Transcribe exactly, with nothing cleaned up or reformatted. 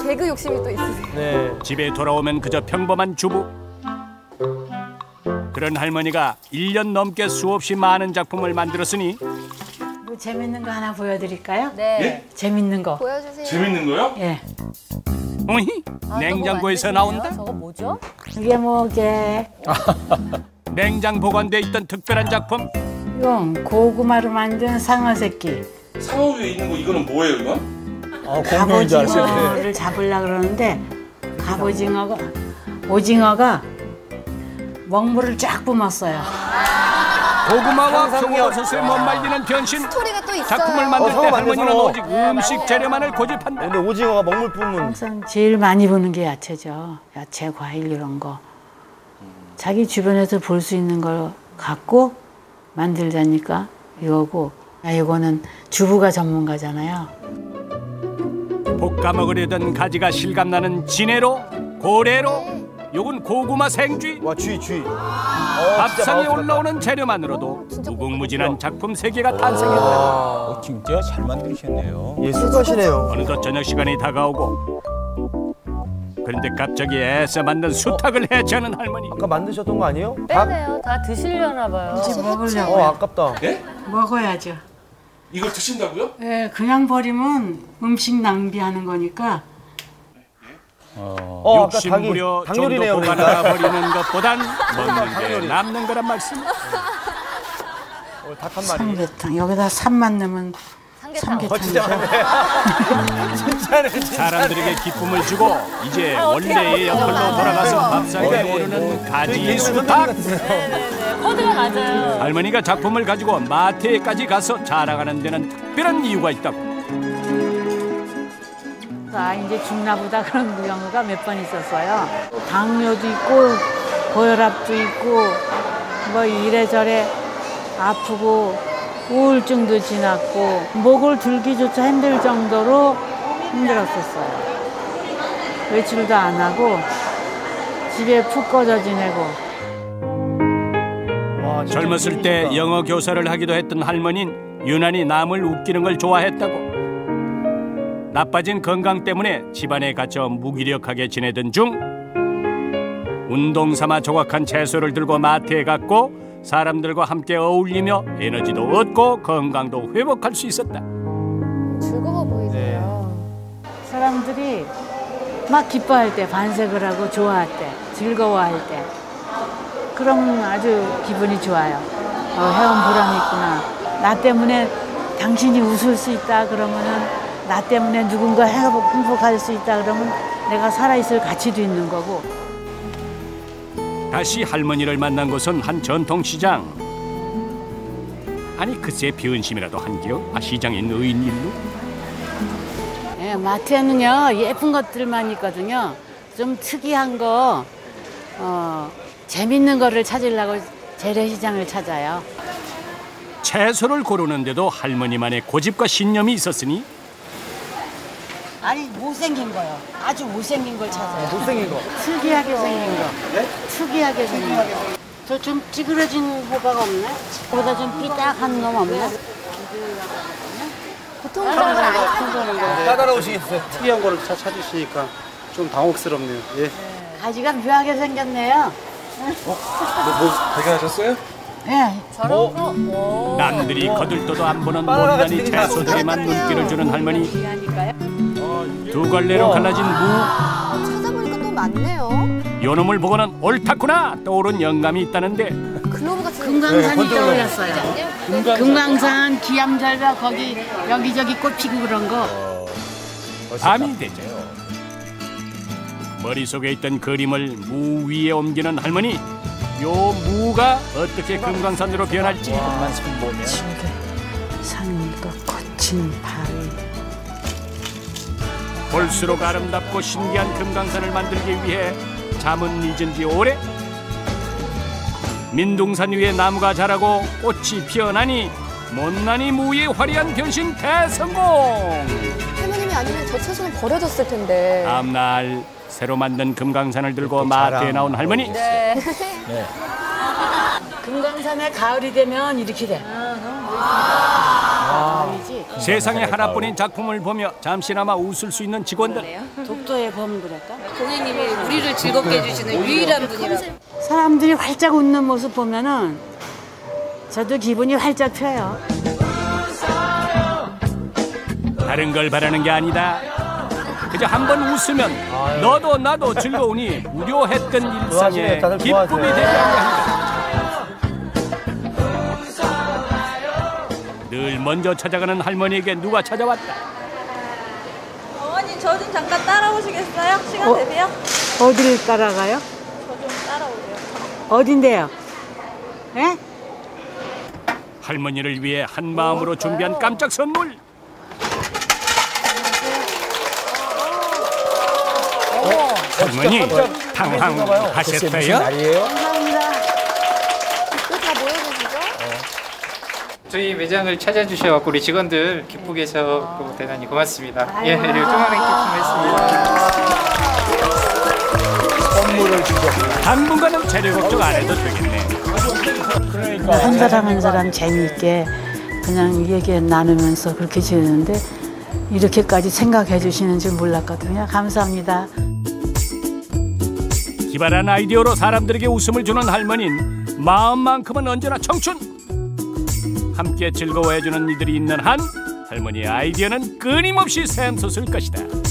개그 욕심이 또 있으세요. 네. 집에 돌아오면 그저 평범한 주부. 그런 할머니가 일 년 넘게 수없이 많은 작품을 만들었으니 뭐 재밌는 거 하나 보여드릴까요? 네. 예? 재밌는 거. 보여주세요. 재밌는 거요? 예. 어이? 아, 냉장고에서 저거 나온다? 만드시네요. 저거 뭐죠? 이게 뭐게? 냉장 보관돼 있던 특별한 작품. 이건 고구마로 만든 상어 새끼. 상어 위에 있는 거 이거는 뭐예요, 이건? 아, 공룡인 줄 알았어요. 갑오징어를 잡으려고 그러는데 갑오징어가 오징어가 먹물을 쫙 뿜었어요. 고구마와 표고버섯에 못 말리는 변신. 스토리가 또 있어요. 작품을 만들 어, 때 상어 만든 할머니는 상어. 오직 음식 재료만을 고집한다. 근데 오징어가 먹물 뿜은. 항상 제일 많이 보는 게 야채죠. 야채, 과일 이런 거. 자기 주변에서 볼 수 있는 걸 갖고 만들자니까 이거고. 아, 이거는 주부가 전문가잖아요. 볶아 먹으려던 가지가 실감나는 진해로, 고래로, 요건 고구마 생쥐. 와, 쥐, 쥐. 밥상에 올라오는 재료만으로도 무궁무진한 작품 세계가 탄생했다. 어, 진짜 잘 만드셨네요. 예술가시네요. 어느덧 저녁 시간이 다가오고 그런데 갑자기 애써 만든 수탉을 해체하는 할머니. 아까 만드셨던 거 아니에요? 밥? 빼네요. 다 드시려나 봐요. 이제 어, 먹으려고요. 아깝다. 예? 먹어야죠. 이걸 드신다고요? 예, 그냥 버리면 음식 낭비하는 거니까. 어, 아까 욕심 닭이 부려 좀 더 닭요리네요, 보관하다 그러니까. 버리는 것보단 먹는 게 닭요리. 남는 거란 말씀. 어, 닭 한 마리. 삼계탕. 여기다 삼만 넣으면 삼계탕. 어, 진짜 삼계탕이죠. 진짜네, 진짜. 사람들에게 기쁨을 주고 이제 원래의 역할로 돌아가서 밥상에 오르는 가지 수탉. 코드가 맞아요. 할머니가 작품을 가지고 마트에까지 가서 자랑하는 데는 특별한 이유가 있다고. 아, 이제 죽나보다 그런 경우가 몇 번 있었어요. 당뇨도 있고 고혈압도 있고 뭐 이래저래 아프고 우울증도 지났고 목을 들기조차 힘들 정도로 힘들었었어요. 외출도 안 하고 집에 푹 꺼져 지내고. 와, 진짜 젊었을 때 웃기니까. 영어 교사를 하기도 했던 할머니는 유난히 남을 웃기는 걸 좋아했다고. 나빠진 건강 때문에 집안에 갇혀 무기력하게 지내던 중 운동 삼아 조각한 채소를 들고 마트에 갔고 사람들과 함께 어울리며 에너지도 얻고 건강도 회복할 수 있었다. 즐거워 보이세요. 사람들이 막 기뻐할 때, 반색을 하고 좋아할 때, 즐거워할 때 그러면 아주 기분이 좋아요. 어, 해온 보람이 있구나. 나 때문에 당신이 웃을 수 있다 그러면은 나 때문에 누군가 행복, 행복할 수 있다 그러면 내가 살아있을 가치도 있는 거고. 다시 할머니를 만난 곳은 한 전통시장. 아니 글쎄 비은심이라도 한겨? 아 시장인 의인 일로? 예, 마트에는요 예쁜 것들만 있거든요. 좀 특이한 거, 어, 재밌는 거를 찾으려고 재래시장을 찾아요. 채소를 고르는데도 할머니만의 고집과 신념이 있었으니 아니 못생긴 거요. 아주 못생긴 걸 찾아요. 못생긴 거. 특이하게 생긴 거. 네? 특이하게 생긴 거. 저 좀 찌그러진 호박 없네? 그보다 좀 삐딱한 놈 없네? 보통 그런 걸 아니 보는 거. 까다로우시겠어요. 특이한 거를 차 찾으시니까 좀 당혹스럽네요. 예. 가지가 묘하게 생겼네요. 뭐, 뭐 발견하셨어요? 예. 저런 거. 오. 남들이 거들떠도 안 보는 못난이 채소들에만 눈길을 주는 할머니. 귀하니까요. 두 갈래로 갈라진 무. 아, 찾아보니까 또 많네요. 요놈을 보고는 옳다구나 떠오른 영감이 있다는데 글로브 같은 금강산이 네, 떠올렸어요. 금강산, 기암절벽 거기 여기저기 꽃 피고 그런 거. 밤이 되죠. 머릿속에 있던 그림을 무 위에 옮기는 할머니. 요 무가 어떻게 금강산으로 변할지. 산과 거친 바위. 볼수록 아름답고 신기한 금강산을 만들기 위해 잠은 잊은 지 오래. 민둥산 위에 나무가 자라고 꽃이 피어나니 못난이 무의 화려한 변신 대성공. 할머님이 아니면 저 채소는 버려졌을 텐데. 다음 날 새로 만든 금강산을 들고 마트에 나온 할머니. 네. 네. 금강산에 가을이 되면 이렇게 돼. 아니지. 세상에 하나뿐인 작품을 보며 잠시나마 웃을 수 있는 직원들. 독도의 범 그럴까? 고객님이 우리를 즐겁게 해주시는 유일한 분이라고. 사람들이 활짝 웃는 모습 보면은 저도 기분이 활짝 펴요. 다른 걸 바라는 게 아니다. 그저 한 번 웃으면 너도 나도 즐거우니 무료했던 일상에 좋아하시네, 다들 기쁨이 좋아하세요. 되게 한다. 늘 먼저 찾아가는 할머니에게 누가 찾아왔다. 어머니 저 좀 잠깐 따라오시겠어요? 시간 어? 되세요? 어디를 따라가요? 저 좀 따라오세요. 어딘데요? 예? 할머니를 위해 한 마음으로 준비한 깜짝 선물. 할머니 당황하셨어요? 감사합니다. 왜 다 모여계시죠? 저희 매장을 찾아주셔서 우리 직원들 기쁘게 해서 대단히 고맙습니다. 예, 조금만 기쁨했습니다. 선물을 주죠. 당분간은 재료 걱정 안 해도 되겠네. 한 사람 한 사람 재미있게 그냥 얘기 나누면서 그렇게 지내는데 이렇게까지 생각해 주시는 줄 몰랐거든요. 감사합니다. 기발한 아이디어로 사람들에게 웃음을 주는 할머니는 마음만큼은 언제나 청춘. 함께 즐거워해주는 이들이 있는 한 할머니의 아이디어는 끊임없이 샘솟을 것이다.